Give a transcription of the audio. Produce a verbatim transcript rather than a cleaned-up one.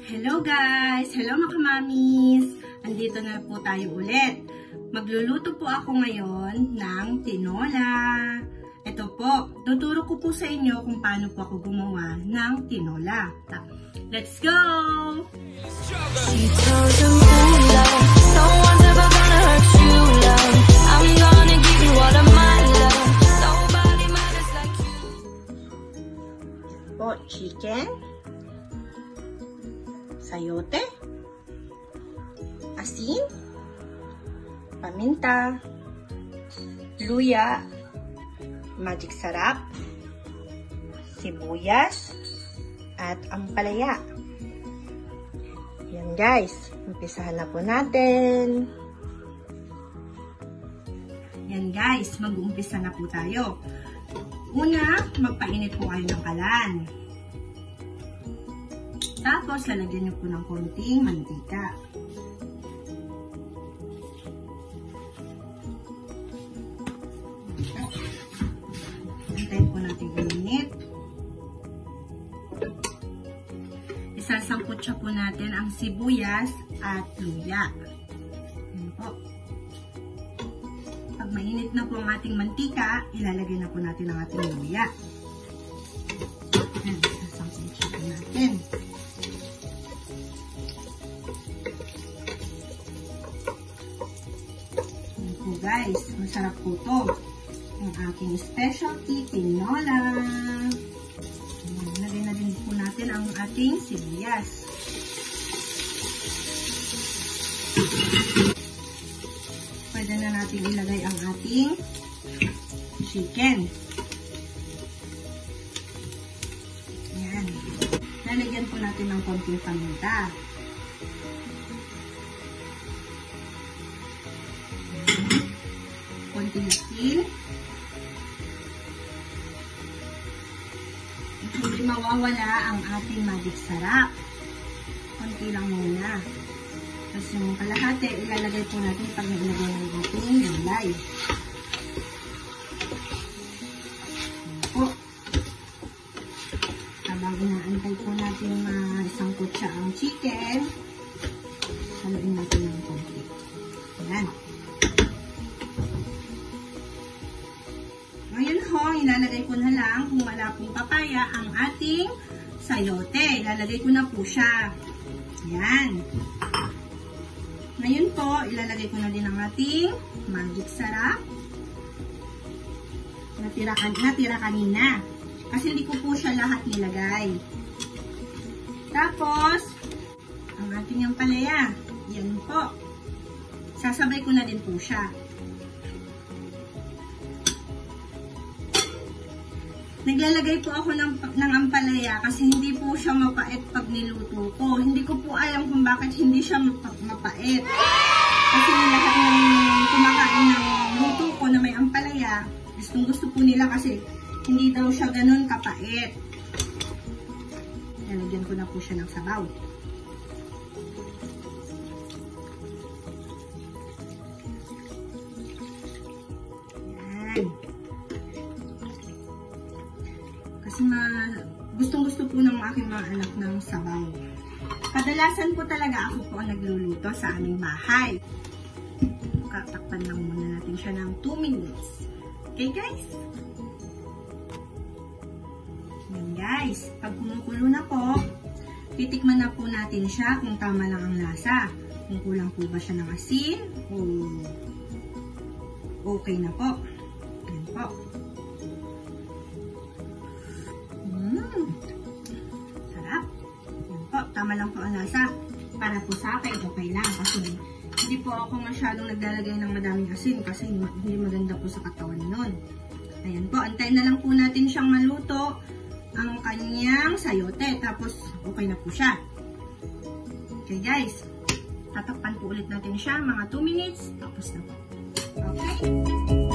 Hello guys! Hello mga kamamis! Andito na po tayo ulit. Magluluto po ako ngayon ng tinola. Ito po, tuturo ko po sa inyo kung paano po ako gumawa ng tinola. Let's go! Po, chicken, sayote, asin, paminta, luya, magic sarap, sibuyas, at ampalaya. Yan guys, umpisahan na po natin. Yan guys, mag-uumpisa na po tayo. Una, magpainit po kayo ng kalan. Tapos, lalagyan nyo po ng konting mantika. Antayin po natin uminit. Isasangkot siya po natin ang sibuyas at luya. Ayan po. Pag mainit na po ang ating mantika, ilalagay na po natin ang ating luya. Ayan, isasangkot siya po natin. Guys, masarap po ito. Ang aking specialty tinola. Lagay na din po natin ang ating sibuyas. Pwede na natin ilagay ang ating chicken. Ayan. Lalagyan po natin ng konting paminta. Konting asin. Hindi mawawala ang ating magic sarap. Konti lang muna. Tapos yung kalahati, ilalagay po natin pag nailagay ng ating gulay. Po. Habang inaantay po natin maisangkot siya ang chicken, haluin natin ng konti. Ayan. Ngayon ho, ilalagay ko na lang kung wala pong papaya ang ating sayote. Ilalagay ko na po siya. Ayan. Ngayon po, ilalagay ko na din ang ating magic sarap. Natira, natira kanina. Kasi hindi ko po siya lahat nilagay. Tapos, ang ating ampalaya. Yan po. Sasabay ko na din po siya. Naglalagay po ako ng, ng ampalaya kasi hindi po siya mapait pag niluto ko. Hindi ko po alam kung bakit hindi siya mapait. Kasi lahat ng kumakain ng luto ko na may ampalaya, gustong gusto po nila kasi hindi daw siya ganun kapait. Lalagyan ko na po siya ng sabaw. Yan. Kasi gustong-gusto po ng aking mga anak ng sabaw. Kadalasan po talaga ako po ang nagluluto sa aming bahay. Katakpan lang muna natin siya ng two minutes. Okay guys? Yan guys. Pag kumukulo na po, titikman na po natin siya kung tama lang ang lasa. Kung kulang po ba siya ng asin o okay na po. Yan po. Sarap. Yan po, tama lang po ang lasa. Para po sa akin, okay lang. Kasi hindi po ako masyadong naglalagay ng madaming asin kasi hindi maganda po sa katawan nun. Ayan po, antayin na lang po natin siyang maluto ang kanyang sayote. Tapos, okay na po siya. Okay guys, tatakpan po ulit natin siya mga two minutes. Tapos na po. Okay.